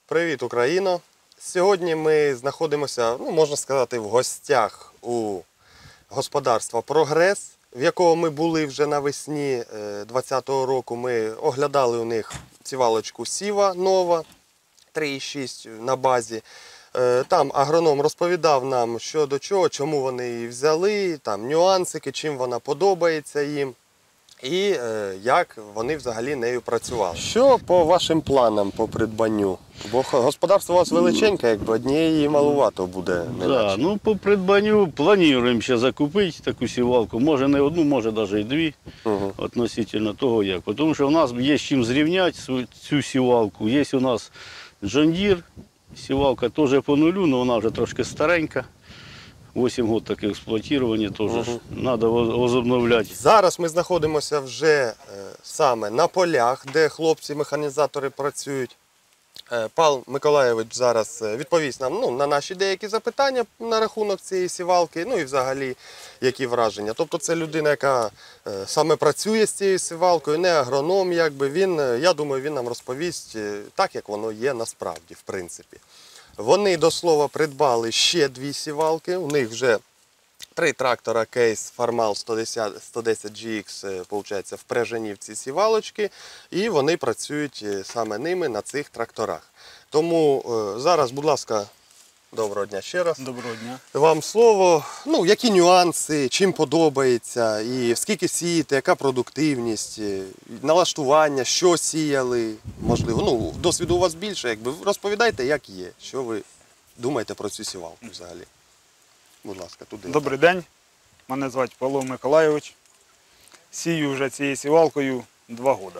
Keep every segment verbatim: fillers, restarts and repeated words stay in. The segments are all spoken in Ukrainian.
Привіт, Україно! Сьогодні ми знаходимося, ну, можна сказати, в гостях у господарства «Прогрес», в якого ми були вже навесні двадцятого року. Ми оглядали у них сівалочку Сіва Нова три і шість на базі. Там агроном розповідав нам, що до чого, чому вони її взяли, там нюансики, чим вона подобається їм і е, як вони взагалі нею працювали. Що по вашим планам по придбанню? Бо господарство у вас величеньке, якби однієї малувато буде. Да, ну по придбанню плануємо ще закупити таку сівалку. Може не одну, може навіть і дві, угу. Относительно того як. Тому що у нас є з чим зрівняти цю сівалку. Є у нас John Deere, сівалка теж по нулю, але вона вже трошки старенька. вісім років таке експлуатування теж угу. Треба возобновляти. Зараз ми знаходимося вже е, саме на полях, де хлопці-механізатори працюють. Е, Павло Миколайович зараз відповість нам ну, на наші деякі запитання на рахунок цієї сівалки, ну і взагалі які враження. Тобто це людина, яка е, саме працює з цією сівалкою, не агроном, якби. Він, я думаю, він нам розповість так, як воно є насправді, в принципі. Вони, до слова, придбали ще дві сівалки. У них вже три трактора кейс Farmal сто десять джі ікс виходить, впряжені в ці сівалочки. І вони працюють саме ними на цих тракторах. Тому зараз, будь ласка, доброго дня ще раз. Доброго дня. Вам слово. Ну, які нюанси, чим подобається, і скільки сієте, яка продуктивність, налаштування, що сіяли, можливо. Ну, досвіду у вас більше, якби розповідайте, як є, що ви думаєте про цю сівалку взагалі. Будь ласка, туди. Добрий день. Мене звати Павло Миколайович. Сію вже цією сівалкою два роки.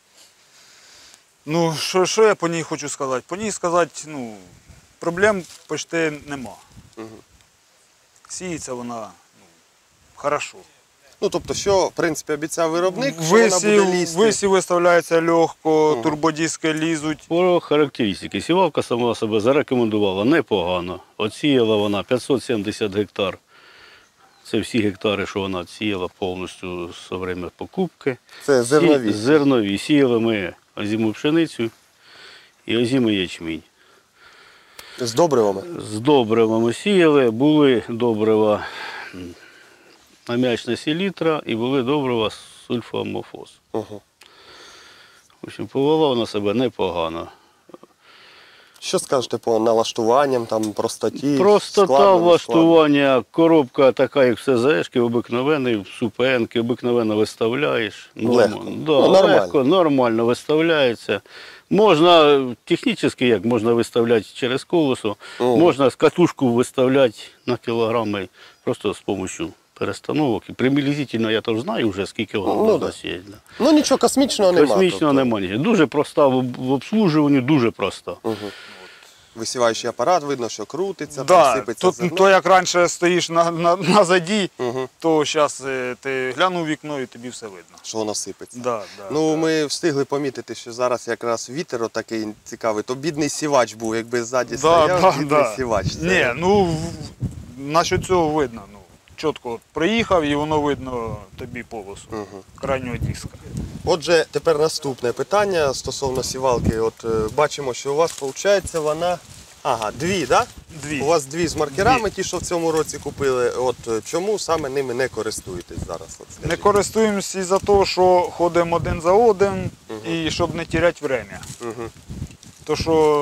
Ну, що, що я по ній хочу сказати? По ній сказати, ну, проблем почти нема. Угу. Сіється вона ну, хорошо. Ну, тобто, що, в принципі, обіцяв виробник, що висів, вона буде лізти? Висів виставляється легко, угу. Турбодиски лізуть. Про характеристики. Сівалка сама себе зарекомендувала непогано. Отсіяла вона п'ятсот сімдесят гектар. Це всі гектари, що вона сіяла повністю з время покупки. Це зернові? Сі... Зернові. Сіяли ми озиму пшеницю і озимий ячмінь. З добривами? З добривами сіяли, були добрива аміачна селітра і були добрива сульфоамофос. Угу. В общем, повела вона себе непогано. Що скажете по налаштуванням, там, простоті? Простота влаштування, коробка така, як в СЗшки, обикновений, в СУПНки, обикновено виставляєш. Легко, да, ну, нормально. Легко, нормально виставляється. Можна, технічно, як можна виставляти через колесо, mm. можна катушку виставляти на кілограми просто з допомогою перестановок. І приблизительно я теж знаю вже, скільки воно ну, да. сіяти. Да. Ну нічого космічного немає. Космічного тобто. Немає. Дуже проста в обслужуванні, дуже проста. Угу. Висіваючий апарат, видно, що крутиться, да, сипеться то, зерно. То як раніше стоїш на, на, на заді, угу. то зараз ти глянув вікно і тобі все видно. Що воно сипеться. Да, да, ну, да. Ми встигли помітити, що зараз якраз вітер такий цікавий, то бідний сівач був, якби ззаді да, стояв, да, бідний да. сівач. Це... Ні, ну, насчет цього видно. Ну, чітко проїхав і воно видно тобі полосу угу. крайнього диска. Отже, тепер наступне питання стосовно сівалки. От бачимо, що у вас, виходить, вона... Ага, дві, так? Да? Дві. У вас дві з маркерами, дві. Ті, що в цьому році купили. От чому саме ними не користуєтесь зараз? От, не користуємося із-за того, що ходимо один за один угу. і щоб не теряти время. Угу. То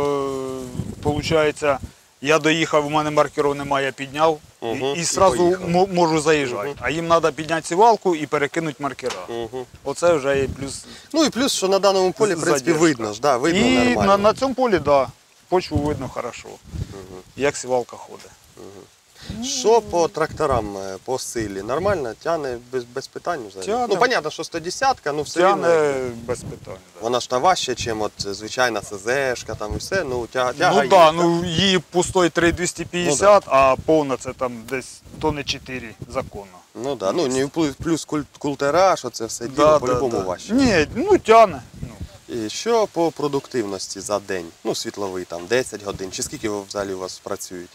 що, виходить, я доїхав, у мене маркерів немає, я підняв угу. і, і одразу можу заїжджати. Угу. А їм треба підняти сівалку і перекинути маркера. Угу. Оце вже є плюс. Ну і плюс, що на даному полі, в принципі, видно ж, да, видно і нормально. І на, на цьому полі, так. Да. Почву видно хорошо, угу. як сівалка ходить. Угу. Що по тракторам, по силі? Нормально? Тягне без, без питань? Тягне. Ну, зрозуміло, що сто десятка, ну все Тягне без питань. Да. Вона ж та важче, ніж от, звичайна СЗшка, там і все, ну тяга, тяга ну, є. Да, ну, її пустой три двісті п'ятдесят, ну, да. а повна це там десь тонни чотири законно. Ну так, да. ну, плюс культера, що це все діло, да, по-любому да, да. важче. Ні, ну тягне. Ну. І що по продуктивності за день? Ну, світловий, там, десять годин, чи скільки взагалі у вас працюють?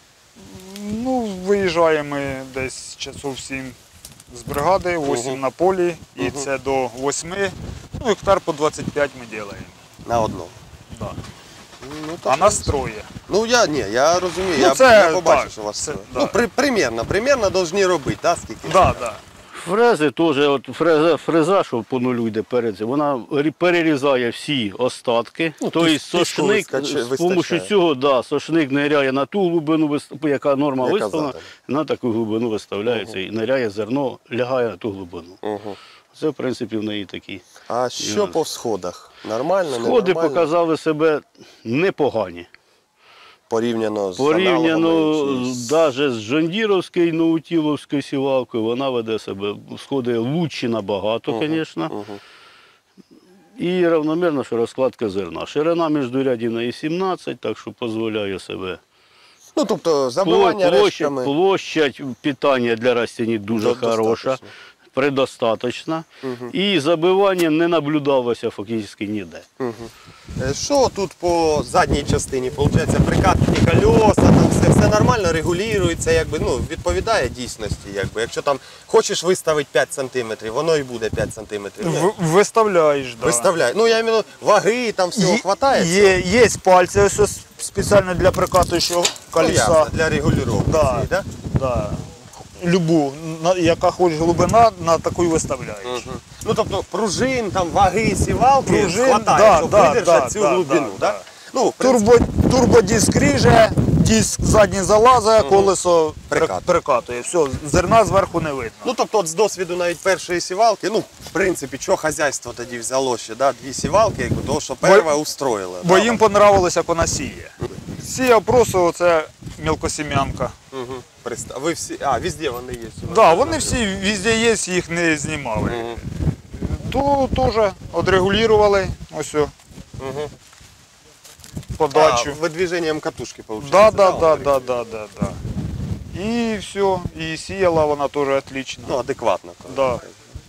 Ну, виїжджаємо ми десь часов сім з бригади, вісім угу. на полі, і угу. це до восьми, ну, гектар по двадцять п'ять ми робимо. На одну? Так. Да. Ну, а нас троє. Ну я ні, я розумію, Ну, я, це я побачив, так, що у вас це, це. да. Ну, при, примірно, примірно повинні робити, да, скільки? Да, да. Фрези теж, от фреза, фреза, що по нулю йде перед цим, вона рі- перерізає всі остатки. Ну, тобто тиску сошник, вискаче- з вистачає. допомогою цього, да, сошник ниряє на ту глибину, вис- яка норма Яка виставлена, задана. на таку глибину виставляється і ниряє зерно, лягає на ту глибину. Угу. Це, в принципі, в неї такі. А що по всходах? Нормально, Сходи ненормально? показали себе непогані. Порівняно з Порівняно аналогами чи з- навіть з Джондіровською, Наутіловською сівалкою, вона веде себе, сходи лучші набагато, звісно. Мгм. І равномірно, що розкладка зерна. Ширина міждурядів і сімнадцять, так що дозволяє себе. Ну, тобто, забивання Площадь, рештками. площадь питання для растінь дуже До- хороша, достаточно. предостаточна. І забивання не наблюдалося фактично ніде. Мгм. Е, Що тут по задній частині? Получається, прикатні колеса, там все, все нормально регулюється, якби, ну, відповідає дійсності. Якби. Якщо там хочеш виставити п'ять сантиметрів, воно і буде п'ять сантиметрів. Ні. В- Виставляєш, да. Виставляй. Ну, я іменно ваги, там всього Є- хватає. Є, є пальці ось ось спеціально для прикатуючого Ну, ясно, колеса. для регулювання. Да. цієї, да? Да. Любу, на- яка хоч глибина, на таку й виставляєш. Мгм. Ну, тобто, пружин, там, ваги, сівалки Пружин, хватає, да, щоб да, видержати да, цю да, глибину. да, Да, да. Ну, в принципі, Турбо, турбодиск ріже, диск задній залазить, колесо при- Прикатує. прикатує. Все, зерна зверху не видно. Ну, тобто, от з досвіду навіть першої сівалки, ну, в принципі, що хазяйство тоді взяло ще, да, дві сівалки, якби, того, що перша устроїла. Бо да, їм понравилось, як вона сіє. Сіяв просто оце мілкосім'янка. Угу. Ви всі, а, везде вони є. Так, да, вони всі везде є, їх не знімали. Мгм. То теж відрегулювали ось о, Угу. подачу. А, видвіженням катушки, виходить. Да, да, да, да, да, да, да. І все, і сіяла вона теж отлично. Ну, адекватно. Да.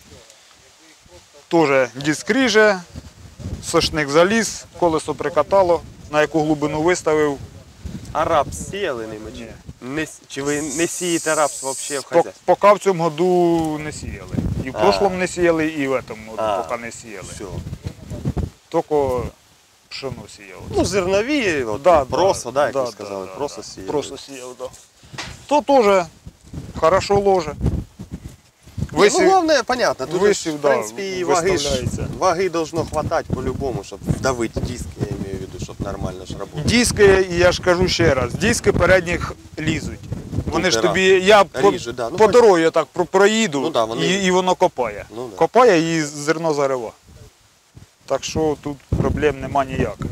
Теж диск ріже, сошник заліз, колесо прикатало, на яку глибину виставив. А рапс сіяли ними? Чи, не, с- чи ви не сієте рапс взагалі в По- хазяйстві? Поки в цьому году не сіяли. І в А. прошлому не сіяли, і в цьому году А. поки не сіяли. Все. Тільки пшено сіяли. Ну, зернові, от, Да, просо, да, як да, ви да, сказали, да, просо да. сіяли. Просто сіяв, так. Да. То теж хорошо ложе. Ну, головне, понятно, тут висів, же, в да, принципі, і ваги, ж, виставляється. ваги должно хватати по-любому, щоб вдавити диски, я маю в виду, щоб нормально ж працювати. Диски, я ж кажу ще раз, диски передніх лізуть. Вони ж да. тобі, я по, Ріжуть, да. Ну, по хоч- дорозі так про- проїду, Ну, да, вони- і, і воно копає. Ну, да. Копає і зерно зарива. Так що тут проблем нема ніяких.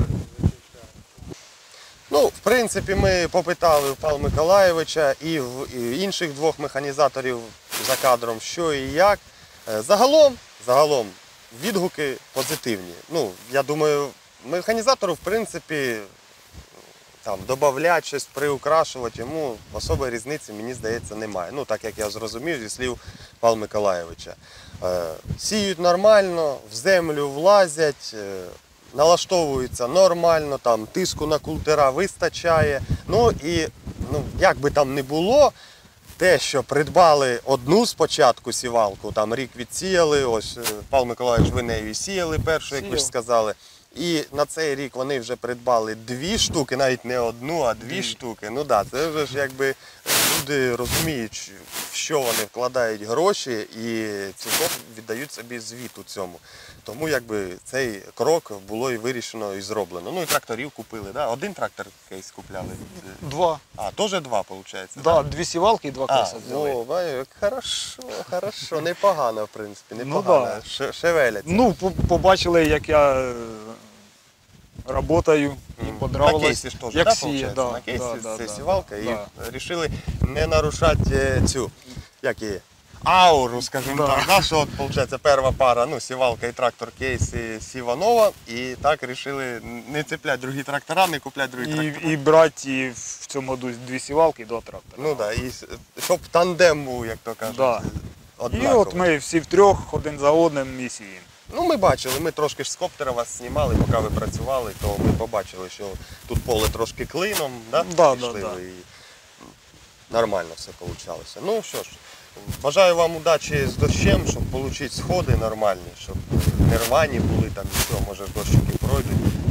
Ну, в принципі, ми попитали у Павла Миколайовича і в і інших двох механізаторів за кадром, що і як. Е, Загалом, загалом відгуки позитивні. Ну, я думаю, механізатору, в принципі, там, додавати щось, приукрашувати йому особої різниці, мені здається, немає. Ну, так як я зрозумів зі слів Павла Миколайовича. Е, Сіють нормально, в землю влазять, е, налаштовуються нормально, там, тиску на культера вистачає. Ну і, ну, як би там не було, те, що придбали одну спочатку сівалку, там рік відсіяли, ось е, Павло Миколаївич, ви нею і сіяли першу, як ви ж Сіяв. сказали. І на цей рік вони вже придбали дві штуки, навіть не одну, а дві штуки. Ну так, да, це вже ж якби люди розуміють, в що вони вкладають гроші і цілком віддають собі звіт у цьому. Тому якби цей крок було і вирішено, і зроблено. Ну і тракторів купили, да? Один трактор кейс купляли. Два. А, теж два, виходить? Да, дві сівалки і два А, колеса взяли. о, бачу, як хорошо, хорошо, непогано, в принципі, Ну, непогано. да. Ше- Шевеляться. Ну, по- побачили, як я е, работаю, і На подравилось. кейсі ж теж, як да, сіє, виходить? да, На кейсі да, це да, сівалка да. і вирішили не нарушати е, цю, як її, ауру, скажімо Да. так. Да, що от, виходить, перша пара, ну, сівалка і трактор кейс і сіва нова, і так вирішили не цепляти другі трактора, не купляти другі І, трактори. і брати і в цьому году дві сівалки і два трактора. Ну так, да, і с- щоб тандем був, як то кажуть, Да. І однаковий. от ми всі втрьох, один за одним і сіємо. Ну, ми бачили, ми трошки ж з коптера вас знімали, поки ви працювали, то ми побачили, що тут поле трошки клином, да? Да, пішли да, да. ви, і нормально все вийшло. Ну що ж, бажаю вам удачі з дощем, щоб отримати сходи нормальні, щоб не рвані були там і все, може дощики пройдуть.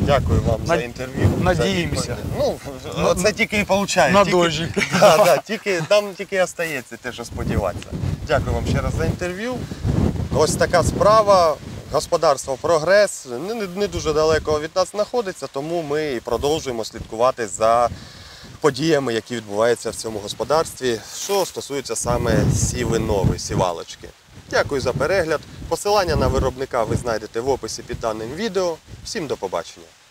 Дякую вам за Над- інтерв'ю. надіємося. Ну, це тільки і виходить. На Тільки- дощик. Да, да, тільки, там тільки і остається те, що сподіватися. Дякую вам ще раз за інтерв'ю. Ось така справа. Господарство «Прогрес» не, не, не дуже далеко від нас знаходиться, тому ми і продовжуємо слідкувати за подіями, які відбуваються в цьому господарстві, що стосується саме сівинови, сівалочки. Дякую за перегляд. Посилання на виробника ви знайдете в описі під даним відео. Всім до побачення.